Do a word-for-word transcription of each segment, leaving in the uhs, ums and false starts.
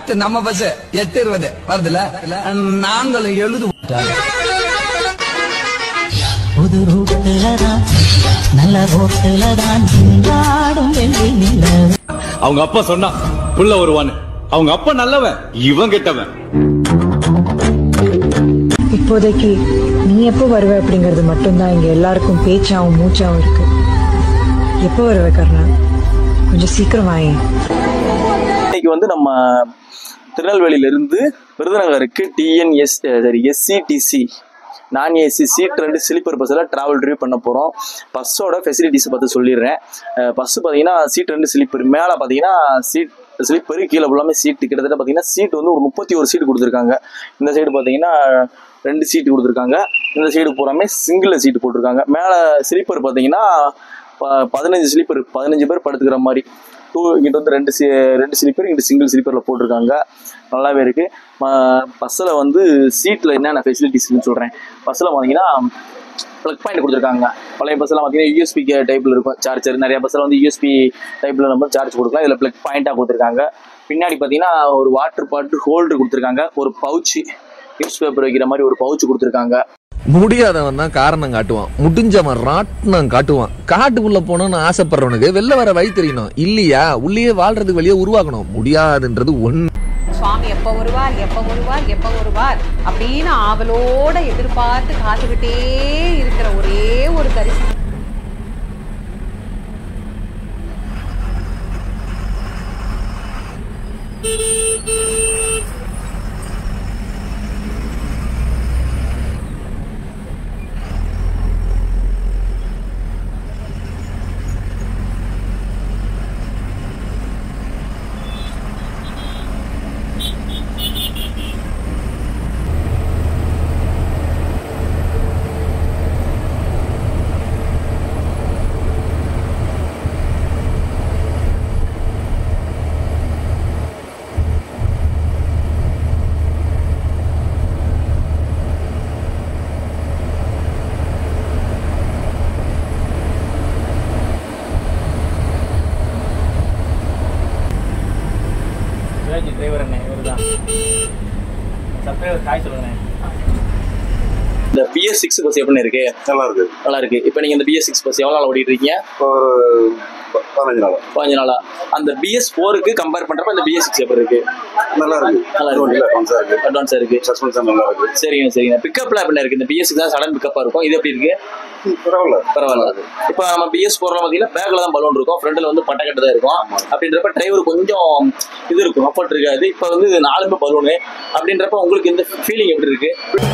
அடுத்து நம்ம பஸ் எட்டு இருபது வருதுல நாங்களும் எழுது புது ரூட்டுலதான் நல்ல ரோட்டுலதான் ஆடும் வெள்ளி நிலவு. அவங்க அப்பா சொன்னா புள்ள வருவான்னு. அவங்க அப்பா நல்லவன், இவன் கெட்டவன். இப்போதைக்கு நீ எப்போ வருவ அப்படிங்கறது மட்டும்தான் இங்க எல்லாருக்கும் பேச்சாவும் மூச்சாவும் இருக்கு. எப்போ வருவ கர்ணா? கொஞ்சம் சீக்கிரம் வாங்க. இன்னைக்கு வந்து நம்ம திருநெல்வேலியில இருந்து விருதுநகருக்கு டிஎன்எஸ் சரி எஸ்சிடிசி நான் ஏசி சீட் ரெண்டு ஸ்லீப்பர் பஸ்ஸில் ட்ராவல் ரிவ்யூ பண்ண போகிறோம். பஸ்ஸோட ஃபெசிலிட்டிஸை பற்றி சொல்லிடுறேன். பஸ்ஸு பார்த்தீங்கன்னா சீட் ரெண்டு ஸ்லீப்பர், மேலே பார்த்தீங்கன்னா சீட் ஸ்லீப்பரு, கீழே ஃபுல்லாமே சீட்டு. கிட்டத்தட்ட பார்த்தீங்கன்னா சீட் வந்து ஒரு முப்பத்தி ஒரு சீட்டு கொடுத்துருக்காங்க. இந்த சைடு பார்த்தீங்கன்னா ரெண்டு சீட்டு கொடுத்துருக்காங்க. இந்த சைடு பூராமே சிங்கிள் சீட்டு போட்டிருக்காங்க. மேலே ஸ்லீப்பர் பார்த்தீங்கன்னா பதினஞ்சு ஸ்லீப்பர் பதினஞ்சு பேர் படுத்துக்கிற மாதிரி. டூ இங்கிட்ட வந்து ரெண்டு சி ரெண்டு ஸ்லீப்பர் இங்கிட்ட சிங்கிள் ஸ்லீப்பரில் போட்டிருக்காங்க. நல்லாவே இருக்குது. பஸ்ஸில் வந்து சீட்டில் என்னென்ன ஃபெசிலிட்டிஸ்ன்னு சொல்கிறேன். பஸ்ஸில் பார்த்தீங்கன்னா ப்ளக் பாயிண்ட் கொடுத்துருக்காங்க. பழைய பஸ்ஸெல்லாம் பார்த்தீங்கன்னா யூஎஸ்பி டைப்பில் இருக்கும் சார்ஜர். நிறைய பஸ்ஸில் வந்து யூஎஸ்பி டைப்பில் நம்ம சார்ஜ் கொடுக்கலாம். இதில் ப்ளக் பாயிண்ட்டாக கொடுத்துருக்காங்க. பின்னாடி பார்த்தீங்கன்னா ஒரு வாட்டர் பாட்டில் ஹோல்டர் கொடுத்துருக்காங்க. ஒரு பவுச்சு, நியூஸ் பேப்பர் வைக்கிற மாதிரி ஒரு பவுச்சு கொடுத்துருக்காங்க. முடியாதவன் தான் காரணம் காட்டுவான், முடிஞ்சவன் ராட்னம் காட்டுவான். காட்டுக்குள்ள போனோம்னு ஆசைப்படுறவனுக்கு வெளில வர வழி தெரியணும் இல்லையா? உள்ளே வாழ்றதுக்கு வெளியே உருவாக்கணும். முடியாதுன்றது ஒண்ணு. சுவாமி எப்ப வருவார் எப்ப வருவார் எப்ப வருவார் அப்படின்னு ஆவலோட எதிர்பார்த்து காத்துக்கிட்டே இருக்கிற ஒரே ஒரு தரிசனம் டிரைவர். என்ன இவர் தான் சப்ஸ்கிரைபர் காய் சொல்லுங்க. இந்த பிஎஸ் சிக்ஸ் பஸ் எப்படி இருக்கு? நல்லா இருக்கு, நல்லா இருக்கு. இப்போ நீங்க இந்த பிஎஸ் சிக்ஸ் பஸ் எவ்வளோ நாள் ஓடிட்டு இருக்கீங்க? ஒரு பதினஞ்சு நாளா பதினஞ்சு நாளா. அந்த பிஎஸ் ஃபோருக்கு கம்பேர் பண்றப்ப இந்த பிஎஸ் சிக்ஸ் எப்படி இருக்கு? நல்லா இருக்கு, நல்லா இருக்கு, அட்வான்ஸா இருக்கு. அட்வான்ஸா இருக்கு, சஸ்பென்ஷன் நல்லா இருக்கு. சரிங்க சரிங்க. பிக்கப்ல எப்படி இருக்கு? இந்த பிஎஸ் சிக்ஸ் தான் சடன் பிக்கப்பாக இருக்கும். இது எப்படி இருக்கு? பரவாயில்ல பரவாயில்ல. இப்போ நம்ம பிஎஸ் ஃபோர்லாம் பார்த்தீங்கன்னா பேக்ல தான் பலூன் இருக்கும், ஃப்ரண்ட்ல வந்து பட்டக்கட்டு தான் இருக்கும். அப்படின்றப்ப டிரைவர் கொஞ்சம் இது இருக்கும், கம்ஃபர்ட் இருக்காது. இப்போ வந்து நாலுமே பலூனு அப்படின்றப்ப உங்களுக்கு இந்த ஃபீலிங் எப்படி இருக்கு?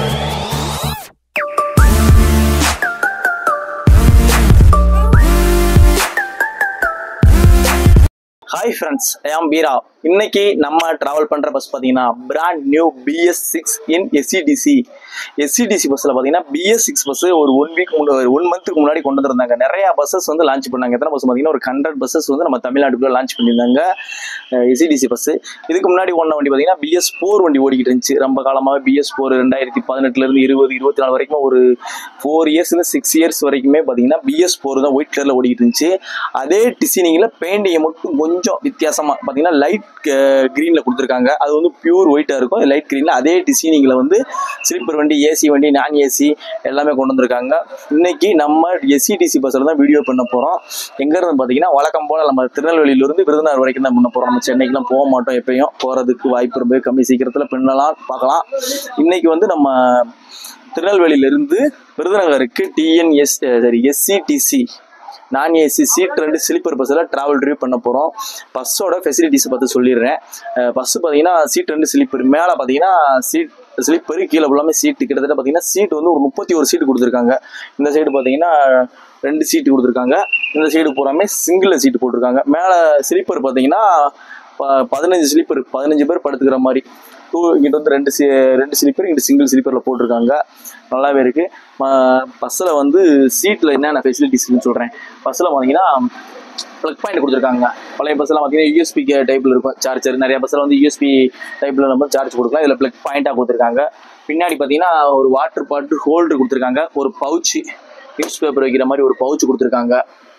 ஹாய் ஃப்ரெண்ட்ஸ், ஐ ஆம் பீரா. இன்னைக்கு நம்ம டிராவல் பண்ணுற பஸ் பார்த்தீங்கன்னா brand new BS six in SCTC. SCTC பஸ்ஸில் பார்த்தீங்கன்னா பிஎஸ் சிக்ஸ் பஸ் ஒரு ஒன் வீக் முன்னாடி ஒன் மந்த்துக்கு முன்னாடி கொண்டு வந்திருந்தாங்க. நிறையா பஸ்ஸஸ் வந்து லான்ச் பண்ணாங்க. எத்தனை பஸ் பார்த்தீங்கன்னா ஒரு ஹண்ட்ரட் பஸ்ஸஸ் வந்து நம்ம தமிழ்நாட்டுக்குள்ளே லான்ச் பண்ணியிருந்தாங்க எஸ்சிடிசி பஸ்ஸு. இதுக்கு முன்னாடி ஒன்ன வண்டி பார்த்தீங்கன்னா பிஎஸ் ஃபோர் வண்டி ஓடிக்கிட்டு இருந்துச்சு ரொம்ப காலமாக. பிஎஸ் ஃபோர் ரெண்டாயிரத்தி பதினெட்டுலேருந்து இருபது இருபத்தி நாலு வரைக்கும் ஒரு ஃபோர் இயர்ஸ்லேருந்து சிக்ஸ் இயர்ஸ் வரைக்குமே பார்த்தீங்கன்னா பிஎஸ் ஃபோர் தான் ஒயிட் கலரில் ஓடிக்கிட்டு இருந்துச்சு. அதே டிசைனிங்கில் பெயிண்டிங்கை மட்டும் கொஞ்சம் வித்தியாசமாக பார்த்தீங்கன்னா லைட் கிரீனில் கொடுத்துருக்காங்க. அது வந்து பியூர் ஒயிட்டாக இருக்கும் லைட் கிரீனில். அதே டிசைனிங்கில் வந்து ஸ்லீப்பர் வண்டி, ஏசி வண்டி, நான் ஏசி எல்லாமே கொண்டு வந்திருக்காங்க. இன்னைக்கு நம்ம எஸ்சிடிசி பஸ்ஸில் தான் வீடியோ பண்ண போகிறோம். எங்கேருந்து பார்த்தீங்கன்னா வழக்கம் போல் நம்ம திருநெல்வேலியிலிருந்து விருதுநகர் வரைக்கும் தான் பண்ண போகிறோம். நம்ம சென்னைக்கெலாம் போக மாட்டோம், எப்பயும் போகிறதுக்கு வாய்ப்பு ரொம்ப கம்மி. சீக்கிரத்தில் பண்ணலாம், பார்க்கலாம். இன்னைக்கு வந்து நம்ம திருநெல்வேலியிலிருந்து விருதுநகருக்கு டிஎன்எஸ் சரி எஸ்சிடிசி நான் ஏசி சீட் ரெண்டு ஸ்லீப்பர் பஸ்ஸில் ட்ராவல் ரிவ்யூ பண்ண போகிறோம். பஸ்ஸோட ஃபெசிலிட்டிஸை பற்றி சொல்லிடுறேன். பஸ்ஸு பார்த்தீங்கன்னா சீட் ரெண்டு ஸ்லீப்பர், மேலே பார்த்தீங்கன்னா சீட் ஸ்லீப்பரு, கீழே ஃபுல்லாமே சீட்டு. கிட்டத்தட்ட பார்த்தீங்கன்னா சீட் வந்து ஒரு முப்பத்தி ஒரு சீட்டு கொடுத்துருக்காங்க. இந்த சைடு பார்த்தீங்கன்னா ரெண்டு சீட்டு கொடுத்துருக்காங்க. இந்த சைடு பூராமே சிங்கிள் சீட்டு போட்டிருக்காங்க. மேலே ஸ்லீப்பர் பார்த்தீங்கன்னா பதினஞ்சு ஸ்லீப்பர் பதினஞ்சு பேர் படுத்துக்கிற மாதிரி. டூ இங்கிட்ட வந்து ரெண்டு சி ரெண்டு ஸ்லீப்பர் இங்கிட்ட சிங்கிள் ஸ்லீப்பரில் போட்டிருக்காங்க. நல்லாவே இருக்குது. பஸ்ஸில் வந்து சீட்டில் என்னென்ன ஃபெசிலிட்டிஸ்ன்னு சொல்கிறேன். பஸ்ஸில் பார்த்தீங்கன்னா ப்ளக் பாயிண்ட் கொடுத்துருக்காங்க. பழைய பஸ்ஸெல்லாம் பார்த்தீங்கன்னா யூஎஸ்பி டைப்பில் இருக்கும் சார்ஜர். நிறைய பஸ்ஸில் வந்து யூஎஸ்பி டைப்பில் நம்ம சார்ஜ் கொடுக்கலாம். இதில் ப்ளக் பாயிண்ட்டாக கொடுத்துருக்காங்க. பின்னாடி பார்த்தீங்கன்னா ஒரு வாட்டர் பாட்டில் ஹோல்டர் கொடுத்துருக்காங்க. ஒரு பவுச்சு, நியூஸ் பேப்பர் வைக்கிற மாதிரி ஒரு பவுச்சு கொடுத்துருக்காங்க.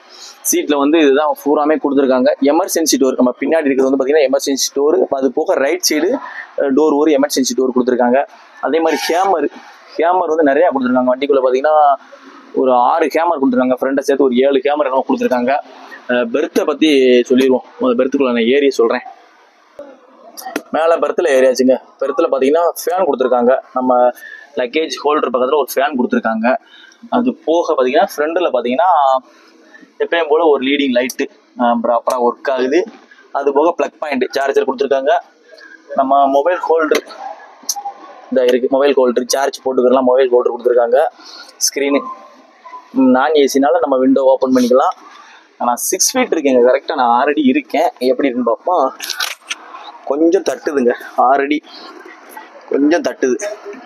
சீட்டில் வந்து இதுதான் பூராமே கொடுத்துருக்காங்க. எமர்ஜென்சி டோர் நம்ம பின்னாடி இருக்கிறது வந்து பார்த்தீங்கன்னா எமர்ஜென்சி டோர். அது போக ரைட் சைடு டோர் ஒரு எமர்ஜென்சி டோர் கொடுத்துருக்காங்க. அதே மாதிரி ஹேமர் ஹேமர் வந்து நிறையா கொடுத்துருக்காங்க. வண்டிக்குள்ளே பார்த்தீங்கன்னா ஒரு ஆறு கேமரா கொடுத்துருக்காங்க. ஃப்ரெண்டை சேர்த்து ஒரு ஏழு கேமரா என்ன கொடுத்துருக்காங்க. பெர்த்தை பற்றி சொல்லிடுவோம். அந்த பெர்த்துக்குள்ள நான் ஏரியா சொல்கிறேன். மேலே பெர்த்தில் ஏரியாச்சுங்க. பெர்த்தில் பார்த்தீங்கன்னா ஃபேன் கொடுத்துருக்காங்க. நம்ம லக்கேஜ் ஹோல்டர் பக்கத்தில் ஒரு ஃபேன் கொடுத்துருக்காங்க. அது போக பார்த்தீங்கன்னா ஃப்ரண்டில் பார்த்தீங்கன்னா எப்பயும் போல் ஒரு லீடிங் லைட்டு ப்ராப்பராக ஒர்க் ஆகுது. அது போக ப்ளக் பாயிண்ட் சார்ஜர் கொடுத்துருக்காங்க. நம்ம மொபைல் ஹோல்டர் இந்த இருக்குது. மொபைல் ஹோல்டர் சார்ஜ் போட்டுக்கலாம். மொபைல் ஹோல்டர் கொடுத்துருக்காங்க. ஸ்க்ரீனு நான் ஏசினால நம்ம விண்டோ ஓப்பன் பண்ணிக்கலாம். நான் சிக்ஸ் ஃபீட் இருக்கேங்க. கரெக்டாக நான் ஆறடி இருக்கேன். எப்படி இருக்குன்னு பார்ப்போம். கொஞ்சம் தட்டுதுங்க. ஆறடி கொஞ்சம் தட்டுது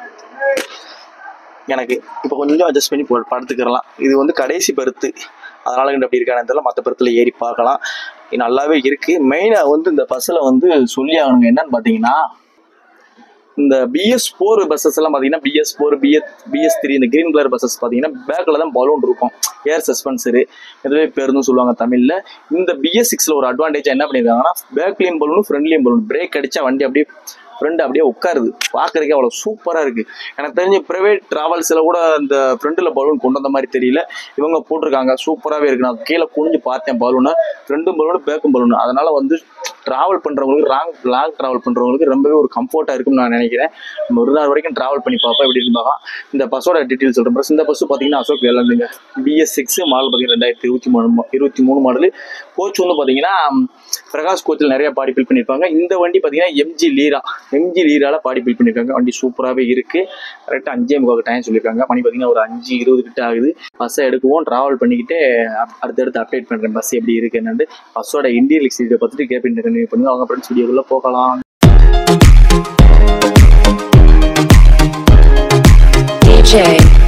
எனக்கு. இப்போ கொஞ்சம் அட்ஜஸ்ட் பண்ணி போ படுத்துக்கிறலாம். இது வந்து கடைசி பெருத்து, அதனால கண்டு அப்படி இருக்கானு தெரியல. மற்ற பெருத்தில் ஏறி பார்க்கலாம். நல்லாவே இருக்குது. மெயினாக வந்து இந்த பஸ்ஸில் வந்து சொல்லி ஆகணுங்க. என்னன்னு பார்த்தீங்கன்னா இந்த பிஎஸ் ஃபோர் பஸ்ஸஸ் எல்லாம் பார்த்தீங்கன்னா BS four BS BS three இந்த கிரீன் கலர் பஸ்ஸஸ் பார்த்தீங்கன்னா பேக்கில் தான் பலூன் இருக்கும். ஏர் சஸ்பென்சரு இதுவே பேருந்தும் சொல்லுவாங்க தமிழில். இந்த பிஎஸ் சிக்ஸில் ஒரு அட்வான்டேஜ் என்ன பண்ணியிருக்காங்கன்னா பேக்லேயும் பலூனும் ஃப்ரண்ட்லேயும் பலூன். பிரேக் அடித்தா வண்டி அப்படியே ஃப்ரெண்டு அப்படியே உட்காருது. பார்க்குறதுக்கே அவ்வளோ சூப்பராக இருக்குது. எனக்கு தெரிஞ்ச ப்ரைவேட் ட்ராவல்ஸில் கூட இந்த ஃப்ரெண்டில் பலூன் கொண்டு வந்த மாதிரி தெரியல. இவங்க போட்டிருக்காங்க. சூப்பராகவே இருக்குது. நான் கீழே குனிஞ்சு பார்த்தேன் பலூனை. ஃப்ரெண்டும் பலூனு பேக்கும் பலூனு. அதனால் வந்து ட்ராவல் பண்ணுறவங்களுக்கு ராங் லாங் ட்ராவல் பண்ணுறவங்களுக்கு ரொம்பவே ஒரு கம்ஃபர்ட்டாக இருக்குன்னு நான் நினைக்கிறேன். நம்ம ஒரு நாள் வரைக்கும் ட்ராவல் பண்ணி பார்ப்போம் எப்படி இருந்தாலும். இந்த பஸ்ஸோட டீட்டெயில் சொல்கிறேன். பஸ் இந்த பஸ்ஸு பார்த்தீங்கன்னா அசோக் லேலண்டுங்க. பிஎஸ் சிக்ஸ் மாடல் பார்த்தீங்கன்னா ரெண்டாயிரத்தி இருபத்தி மூணு இருபத்தி மூணு மாடலு. கோச் வந்து பார்த்தீங்கன்னா பிரகாஷ் கோச்சில் நிறைய பாடி பில் பண்ணியிருப்பாங்க. இந்த வண்டி பார்த்தீங்கன்னா எம்ஜி லீரா எம்ஜி லீரால பாடி பில் பண்ணியிருக்காங்க. வண்டி சூப்பராகவே இருக்குது. கரெக்டாக அஞ்சே முக்கால் டைம் சொல்லியிருக்காங்க. மணி பார்த்தீங்கன்னா ஒரு அஞ்சு இருபது கிட்ட ஆகுது. பஸ்ஸை எடுக்குவோம். ட்ராவல் பண்ணிக்கிட்டே அடுத்தடுத்து அப்டேட் பண்ணுறேன் பஸ் எப்படி இருக்குது என்னன்னு. பஸ்ஸோட இன்டீரியர் எக்ஸ்டீரியரை பார்த்துட்டு கேபின் கண்டினியூ பண்ணுங்க. அவங்க ஃப்ரெண்ட்ஸ் வீடியோக்குள்ளே போகலாம். டிஜே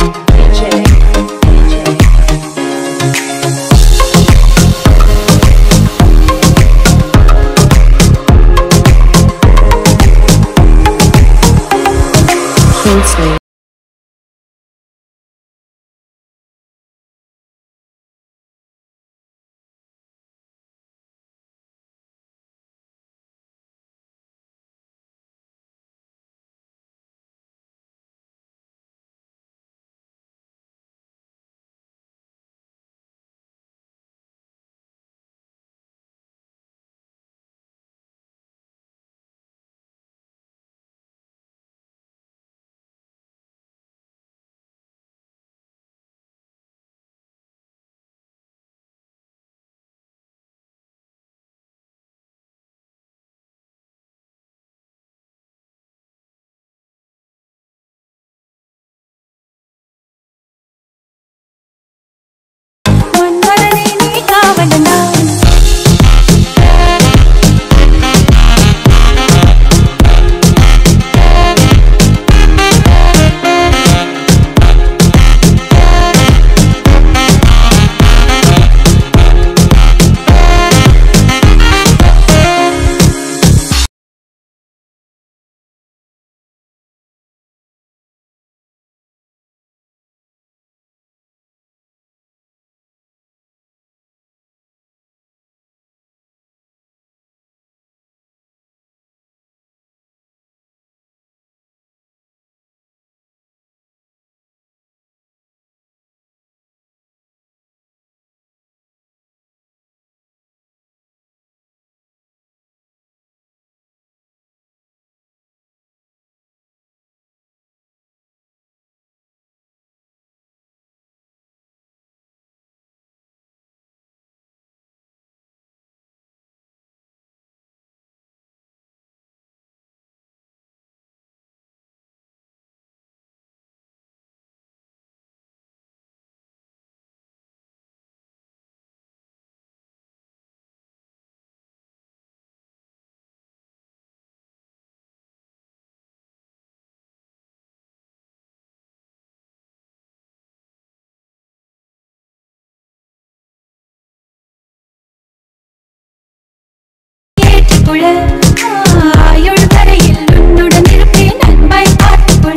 ஆயுள் வரையில் உன்னுடன் இருப்பேன் அன்பாய் பார்த்துக்கொள்ள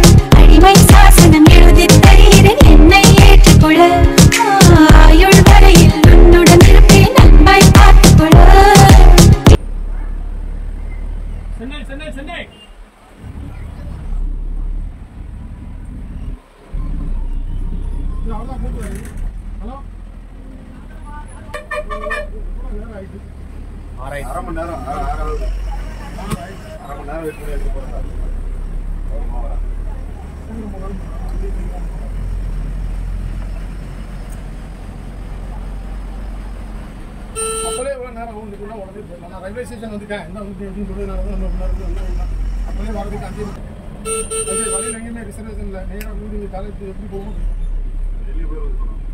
அடிமை சாசனம் எழுதி தருகிறேன் என்னை ஏற்றுக்கொள்ள ஆயுள் வரை சென்னை சென்னை சென்னை அவ்வளோதான் போட்டு ஹலோ அரை மணி நேரம் அரை மணி நேரம் வெயிட் பண்ணி எடுத்து போகிறேன் அப்போலே எவ்வளோ நேரம் ஆகும் உடனே போயிடலாம் நான் ரயில்வே ஸ்டேஷன் வந்துட்டேன் என்ன வந்து எப்படின்னு சொல்லி நான் அப்போலே வரதுக்கு அஞ்சு அது வழியில் எங்கேயுமே ரிசர்வேஷன் இல்லை நேராக வந்து நீங்கள் காலேஜ் எப்படி போகும் டெல்லி போய் வந்து போகணும்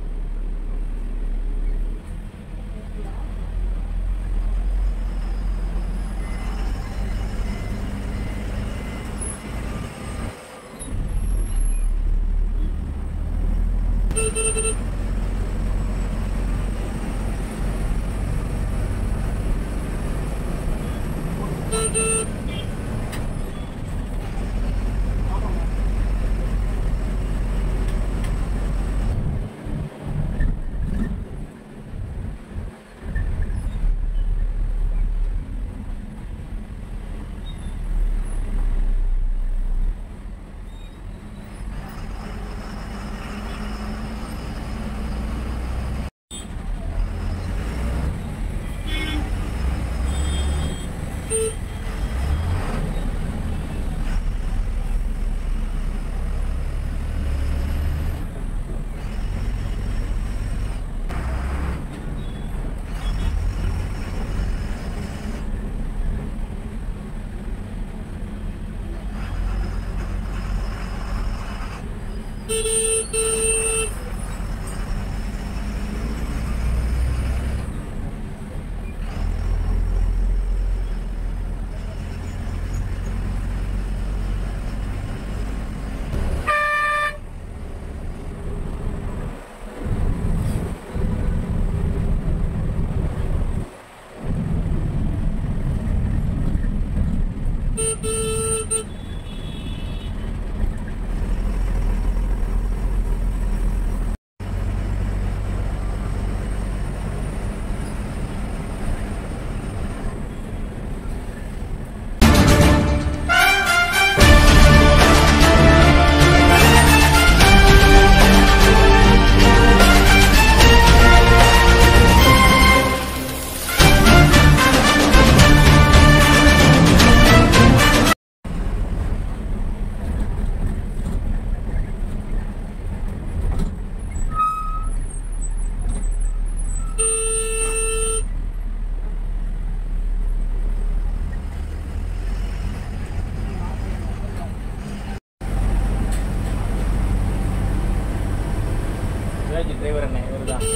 டிரைவர் அண்ணே இவர் தான்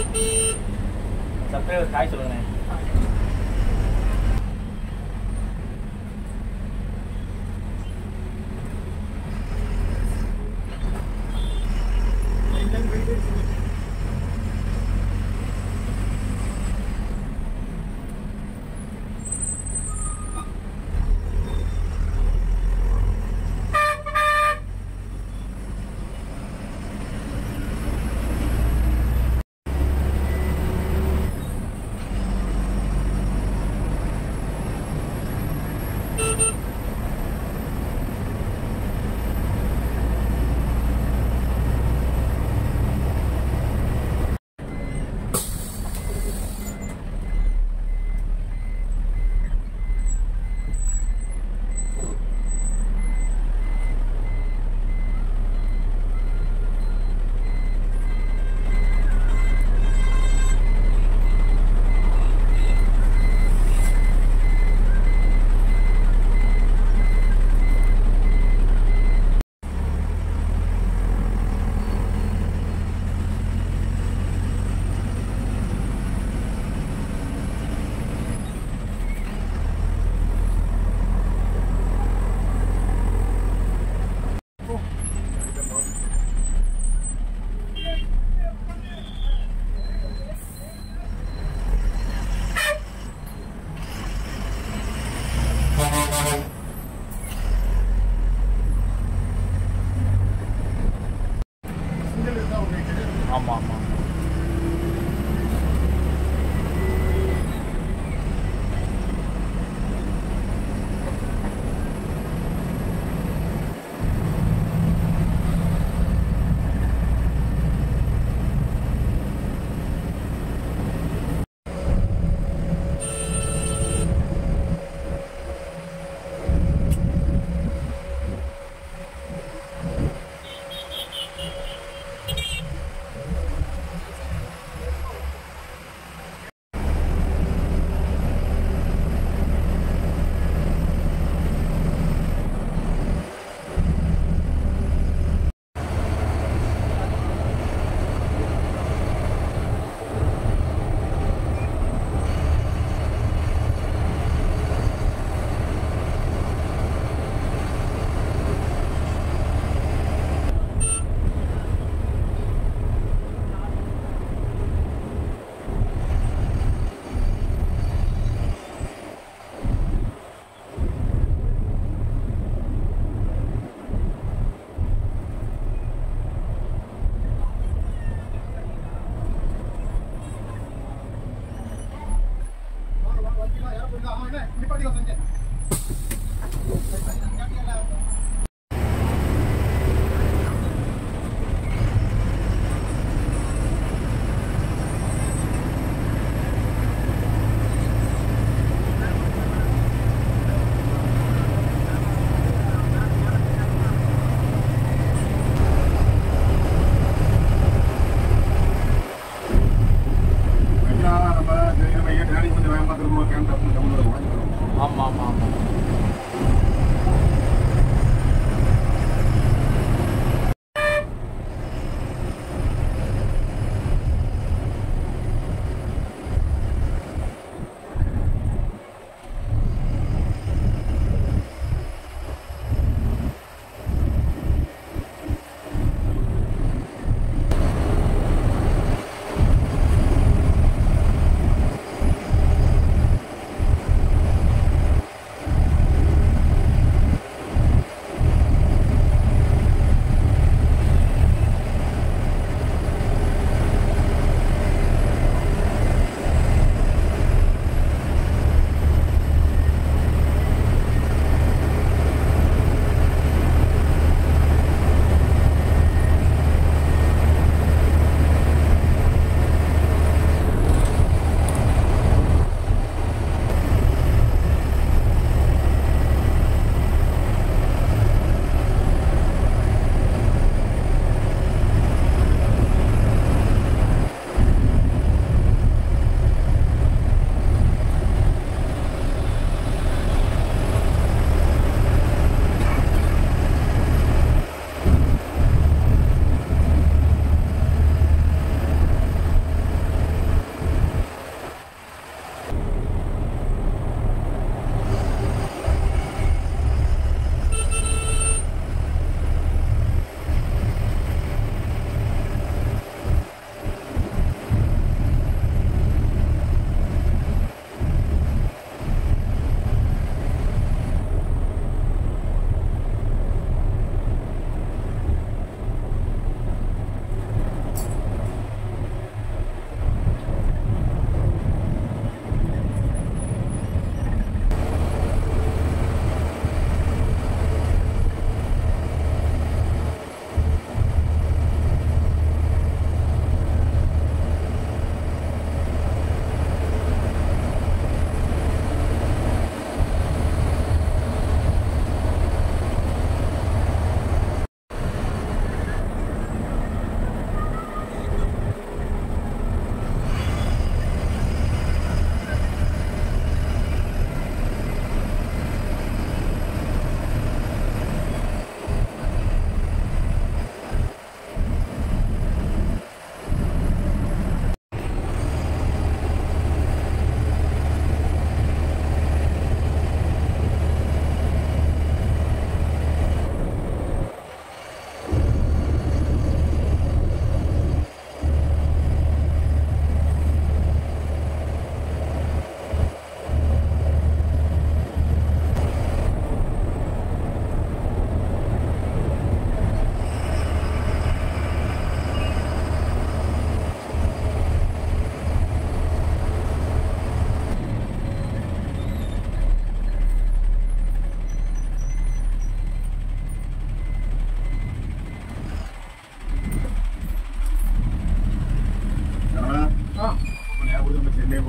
சப்ஸ்கிரைபர் காய் சொல்லுங்கண்ணே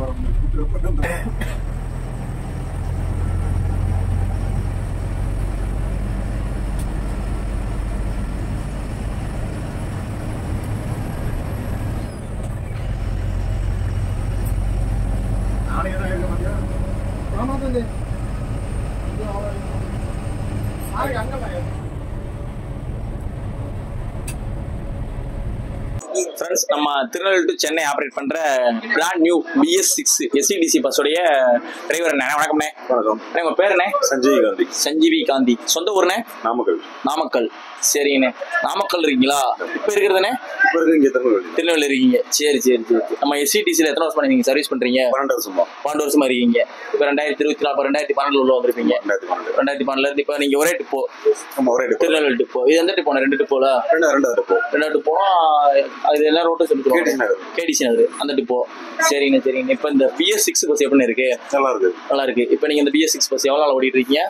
ஃப்ரெண்ட்ஸ், நம்ம திருநெல்வேலி டு சென்னை ஆப்ரேட் பண்ற brand new BS six SETC பஸ்ஸோடைய டிரைவர் என்ன வணக்கம்ண்ணே. வணக்கம். உங்க பேர் என்ன? சஞ்சீவி காந்தி. சஞ்சீவி காந்தி. சொந்த ஊர்ண்ணே? நாமக்கல். நாமக்கல். சரிங்கண்ணே. நாமக்கல் இருக்கீங்களா? இப்ப இருக்குதுண்ணே? இப்ப இருக்கு இங்க திருநெல்வேலி. திருநெல்வேலி இருக்கீங்க. சரி சரி சரி. நம்ம எஸ்இடிசில எத்தனை வருஷமா நீங்க சர்வீஸ் பண்றீங்க? பன்னெண்டு வருஷமா. பன்னெண்டு வருஷமா இருக்கீங்க. இப்ப ரெண்டாயிரத்தி இருபத்தி நாலு ரெண்டாயிரத்தி பன்னெண்டுல உள்ள வந்திருப்பீங்க. ரெண்டாயிரத்தி பன்னெண்டுல இருந்து இப்ப நீங்க ஒரே டிப்போ. ஒரே டிப்போ. திருநெல்வேலி டிப்போ. இது எந்த டிப்போ? ரெண்டு டிப்போல? ரெண்டாவது டிப்போ. ரெண்டாவது டிப்போனா அது எல்லா ரோட்டும் சொல்லிட்டு கேடிசி நகர் அந்த டிப்போ. சரிங்க சரிங்க. இப்ப இந்த பிஎஸ் சிக்ஸ் பஸ் எப்படி இருக்கு? நல்லா இருக்கு. நல்லா இருக்கு. இப்ப நீங்க இந்த பிஎஸ் சிக்ஸ் பஸ் எவ்வளவு நாள் ஓடிட்டு இருக்கீங்க?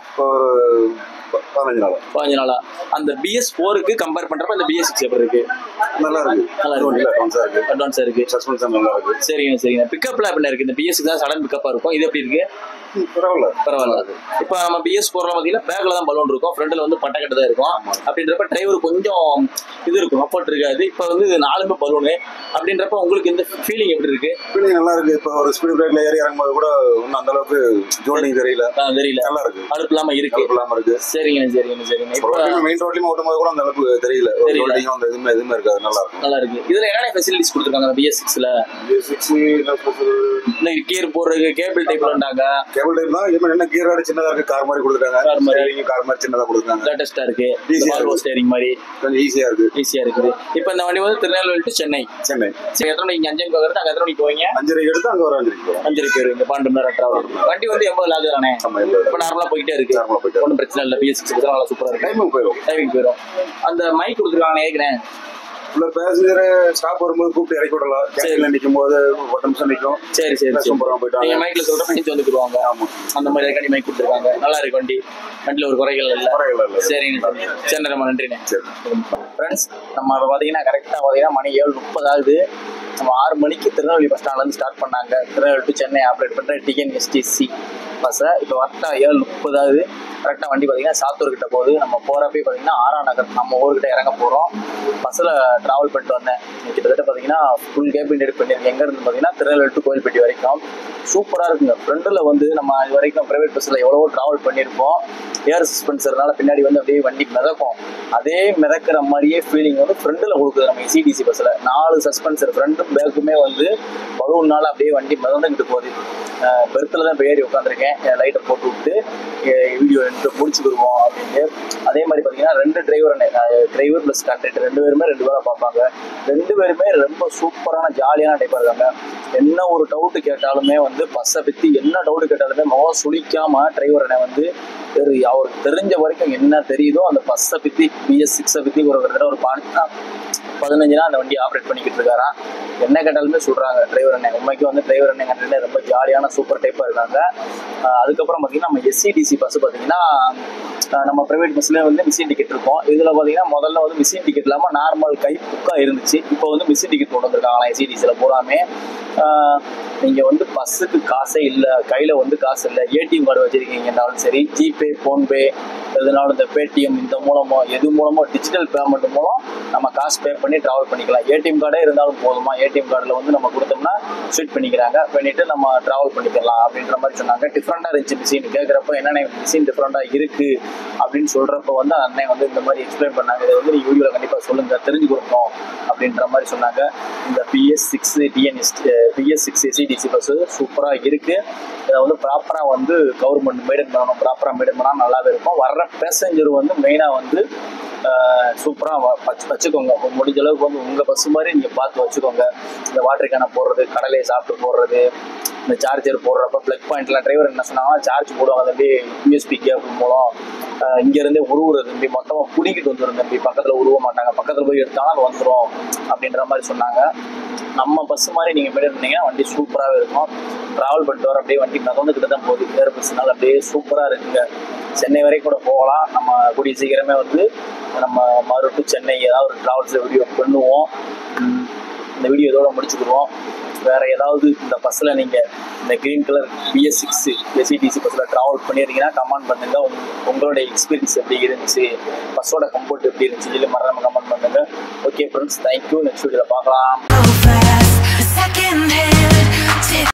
பதினஞ்சு நாள். பதினஞ்சு நாளா? அந்த பிஎஸ் போருக்கு கம்பேர் பண்றப்ப இந்த பிஎஸ் சிக்ஸ் எப்படி இருக்கு? நல்லா இருக்கு. நல்லா இருக்கு. அட்வான்ஸா இருக்கு. அட்வான்ஸா இருக்கு. சஸ்பென்ஷன் நல்லா இருக்கு. சரிங்க சரிங்க. பிக்கப்ல எப்படி இருக்கு? இந்த பிஎஸ் சிக்ஸ் தான் சடன் பிக்கப்பா இருக்கும். இது எப்படி இருக்கு? பரவாயில்ல பரவாயில்ல. இப்ப நம்ம பிஎஸ் போர்லாம் பாத்தீங்கன்னா பேக்ல தான் பலூன் இருக்கும், ஃப்ரண்ட்ல வந்து பட்டக்கட்டு தான் இருக்கும். அப்படின்றப்ப டிரைவர் கொஞ்சம் இது இருக்கும், கம்ஃபர்ட் இருக்காது. இப்ப வந்து நாலுமே பலூனு அப்படின்றப்ப உங்களுக்கு இந்த ஃபீலிங் எப்படி இருக்கு? ஃபீலிங் நல்லா இருக்கு. இப்ப ஒரு ஸ்பீட் பிரேக்ல ஏறி இறங்கும்போது கூட ஒன்னும் அந்த அளவுக்கு ஜோனிங் தெரியல. தெரியல. நல்லா இருக்கு. அழுப்பு இல்லாம இருக்கு. இல்லாம இருக்கு. சரிங்க சரிங்க சரிங்க. இப்ப மெயின் ரோட்லயும் ஓட்டும்போது கூட அந்த அளவுக்கு தெரியல. ஜோனிங் அந்த எதுவுமே எதுவுமே இருக்காது. நல்லா இருக்கு. நல்லா இருக்கு. இதுல என்னென்ன ஃபெசிலிட்டிஸ் கொடுத்துருக்காங்க பிஎஸ் சிக்ஸ்ல? பிஎஸ் சிக்ஸ் இன்னைக்கு கியர் போடுறதுக்கு கேபிள் டைப்லன்றாங்க. கேபிள் டைப் தான். இவன் என்ன கியர் ஆடி சின்னதா இருக்கு, கார் மாதிரி கொடுத்துட்டாங்க. கார் மாதிரி கார் மாதிரி சின்னதா கொடுத்துட்டாங்க. லேட்டஸ்டா இருக்கு. வால்வோ ஸ்டீரிங் மாதிரி கொஞ்சம் ஈஸியா இருக்கு. ஈஸியா இருக்குது. இப்போ இந்த வண்டி வந்து திருநெல்வேலி டு சென்னை. சென்னை. சரி, எத்தனை மணிக்கு அஞ்சு மணிக்கு வருது? அங்க எத்தனை மணிக்கு போவீங்க? அஞ்சரைக்கு எடுத்து அங்க ஒரு அஞ்சரைக்கு போறோம். அஞ்சரைக்கு வருவீங்க. பன்னெண்டு மணி நேரம் டிராவல். வண்டி வந்து எண்பது லாக் தானே? இப்போ நார்மலா போயிட்டே இருக்கு. நார்மலா போயிட்டு ஒன்றும் பிரச்சனை இல்லை. பிஎஸ் சிக்ஸ் நல்லா சூப்பரா இருக்கு. டைமிங் போயிடும். டைமிங் போயிடும். அந்த மைக் கொடுத்துருக்காங்க ஏற்கனவே. உள்ள பேசஞ்சர் ஸ்டாப் வரும்போது கூப்பிட்டு இறக்கி விடலாம். கேன்டீன்ல நிற்கும் போது ஒரு நிமிஷம் நிற்கும். சரி சரி சூப்பரா போயிட்டு நீங்க மைக்ல சொல்ற பண்ணி வந்துருவாங்க. ஆமா, அந்த மாதிரி ஏற்கனவே மைக் கொடுத்துருக்காங்க. நல்லா இருக்கு வண்டி. வண்டியில ஒரு குறைகள் இல்லை. குறைகள் இல்லை. சரிங்க சரி, ரொம்ப நன்றிண்ணே. ஃப்ரெண்ட்ஸ், நம்ம பாத்தீங்கன்னா கரெக்டா பாத்தீங்கன்னா மணி ஏழு முப்பது ஆகுது. நம்ம ஆறு மணிக்கு திருநெல்வேலி பஸ் ஸ்டாண்ட்ல இருந்து ஸ்டார்ட் பண்ணாங்க. திருநெல்வேலி டு சென்னை ஆப்ரேட் பண்ற டிஎன்எஸ்டிசி பஸ்ஸை இப்போ கரெக்டா ஏழு முப்பது ஆகுது. கரெக்டாக வண்டி பார்த்தீங்கன்னா சாத்தூர் கிட்ட போகுது. நம்ம போகிறப்பே பார்த்தீங்கன்னா ஆரா நகர் நம்ம ஊர்கிட்ட இறங்க போகிறோம். பஸ்ஸில் ட்ராவல் பண்ணிட்டு வந்தேன். கிட்டத்தட்ட பார்த்தீங்கன்னா ஃபுல் கேபின் எடுத்து பண்ணியிருக்கேன். எங்கேருந்து பார்த்தீங்கன்னா திருநெல்வேலி டு கோயில்பட்டி வரைக்கும் சூப்பராக இருக்குங்க. ஃப்ரெண்டில் வந்து நம்ம இது வரைக்கும் ப்ரைவேட் பஸ்ஸில் எவ்வளவோ ட்ராவல் பண்ணியிருப்போம். ஏர் சஸ்பென்சர்னால பின்னாடி வந்து அப்படியே வண்டி மிதக்கும். அதே மிதக்கிற மாதிரியே ஃபீலிங் வந்து ஃப்ரெண்டில் கொடுக்குது நம்ம எஸ்இடிசி பஸ்ஸில். நாலு சஸ்பென்சர் ஃப்ரண்ட்டும் பேக்குமே வந்து பலூன்னால அப்படியே வண்டி மிதந்துக்கிட்டு போகுது. பெருத்தில் தான் இப்போ ஏறி உட்காந்துருக்கேன். லைட்டை போட்டு விட்டு வீடியோ எடுத்து முடிச்சுக்கிடுவோம் அப்படின்னு. அதே மாதிரி பார்த்தீங்கன்னா ரெண்டு டிரைவர் டிரைவர் ப்ளஸ் கண்டக்டர் ரெண்டு பேருமே ரெண்டு பேரை பார்ப்பாங்க. ரெண்டு பேருமே ரொம்ப சூப்பரான ஜாலியான டைப்பாக இருக்காங்க. என்ன ஒரு டவுட்டு கேட்டாலுமே வந்து பஸ்ஸை பற்றி என்ன டவுட்டு கேட்டாலுமே முகம் சுளிக்காம டிரைவர் அண்ணன் வந்து அவருக்கு தெரிஞ்ச வரைக்கும் என்ன தெரியுதோ அந்த பஸ்ஸை பற்றி பிஎஸ் சிக்ஸை பற்றி ஒரு கிட்ட ஒரு பாட்டு பதினஞ்சு நாள் அந்த வண்டி ஆப்ரேட் பண்ணிக்கிட்டு இருக்காராம். என்ன கேட்டாலுமே சொல்கிறாங்க டிரைவர் அண்ணன். உண்மைக்கு வந்து டிரைவர் அண்ணன் கண்டிப்பாக ரொம்ப ஜாலியான சூப்பர் டைப்பாக இருக்காங்க. அதுக்கப்புறம் பார்த்தீங்கன்னா நம்ம எஸ்இடிசி பஸ் பார்த்தீங்கன்னா நம்ம ப்ரைவேட் பஸ்லேயே வந்து மிஷின் டிக்கெட் இருக்கும். இதில் பார்த்தீங்கன்னா முதல்ல வந்து மிஷின் டிக்கெட் இல்லாமல் நார்மல் கை புக்காக இருந்துச்சு. இப்போ வந்து மிஷின் டிக்கெட் கொண்டு வந்திருக்காங்களா எஸ்இடிசியில் பூராமே. நீங்கள் வந்து பஸ்ஸுக்கு காசே இல்லை, கையில் வந்து காசு இல்லை, ஏடிஎம் கார்டு வச்சுருக்கீங்கன்னாலும் சரி, ஜிபே ஃபோன்பே எதுனாலும் இந்த பேடிஎம் இந்த மூலமோ எது மூலமோ டிஜிட்டல் பேமெண்ட் மூலம் நம்ம காசு பே பண்ணி ட்ராவல் பண்ணிக்கலாம். ஏடிஎம் கார்டே இருந்தாலும் போதுமா, ஏடிஎம் கார்டில் வந்து நம்ம கொடுத்தோம்னா ஸ்வீட் பண்ணிக்கிறாங்க, பண்ணிவிட்டு நம்ம ட்ராவல் பண்ணிக்கலாம் அப்படின்ற மாதிரி சொன்னாங்க. டிஃப்ரெண்ட்டாக இருந்துச்சு மிஷின். கேட்குறப்ப என்னென்ன மிஷின் டிஃப்ரெண்ட்டாக இருக்குது அப்படின்னு சொல்கிறப்ப வந்து அண்ணன் வந்து இந்த மாதிரி எக்ஸ்பிளைன் பண்ணாங்க. இதை வந்து நீங்கள் வீடியோவில் கண்டிப்பாக சொல்லுங்கள், தெரிஞ்சு கொடுப்போம் அப்படின்ற மாதிரி சொன்னாங்க. இந்த BS six TNS BS six SETC bus சூப்பராக இருக்குது. இதை வந்து ப்ராப்பராக வந்து கவர்மெண்ட் மெயின்டைன் பண்ணணும். ப்ராப்பராக மெயின்டைன் பண்ணால் நல்லாவே இருக்கும். வர்ற பேசஞ்சர் வந்து மெயினாக வந்து சூப்பராக வச்சு வச்சுக்கோங்க. முடிஞ்ச அளவுக்கு வந்து உங்கள் பஸ் மாதிரி நீங்கள் பார்த்து வச்சுக்கோங்க. இந்த வாட்டர் கேனை போடுறது, கடலையை சாப்பிட்டு போடுறது, இந்த சார்ஜர் போடுறப்ப ப்ளக் பாயிண்ட்லாம் டிரைவர் என்ன சொன்னாங்கன்னா சார்ஜ் போடுவாங்க தம்பி யூஎஸ்பி கேபிள் மூலம் இங்கேருந்தே உருவுறது தம்பி, மொத்தமாக பிடிக்கிட்டு வந்துடும் தம்பி, பக்கத்தில் உருவ மாட்டாங்க, பக்கத்தில் போய் எடுத்தாலும் அது வந்துடும் அப்படின்ற மாதிரி சொன்னாங்க. நம்ம பஸ் மாதிரி நீங்கள் போய்ட்டு இருந்தீங்கன்னா வண்டி சூப்பராகவே இருக்கும். ட்ராவல் பண்ணிட்டு வர அப்படியே வண்டி நகர்ந்துக்கிட்டு தான் போகுது. வேறு பஸ்னால அப்படியே சூப்பராக இருக்குங்க. சென்னை வரைக்கும் கூட போகலாம். நம்ம கூடிய சீக்கிரமே வந்து நம்ம மறுபடியும் சென்னை ஏதாவது ஒரு ட்ராவல்ஸில் வீடியோ பண்ணுவோம். இந்த வீடியோ இதோட முடிச்சுக்கிடுவோம். வேற ஏதாவது இந்த பஸ்ஸில் நீங்கள் இந்த green colour BS six SETC பஸ்ஸில் ட்ராவல் பண்ணியிருந்தீங்கன்னா கமெண்ட் பண்ணுங்க. உங்க உங்களுடைய எக்ஸ்பீரியன்ஸ் எப்படி இருந்துச்சு, பஸ்ஸோட கம்ஃபர்ட் எப்படி இருந்துச்சு இல்லை மறக்காம கமெண்ட் பண்ணுங்க. Okay friends, thank you. நெக்ஸ்ட் வீடியோவில் பார்க்கலாம்.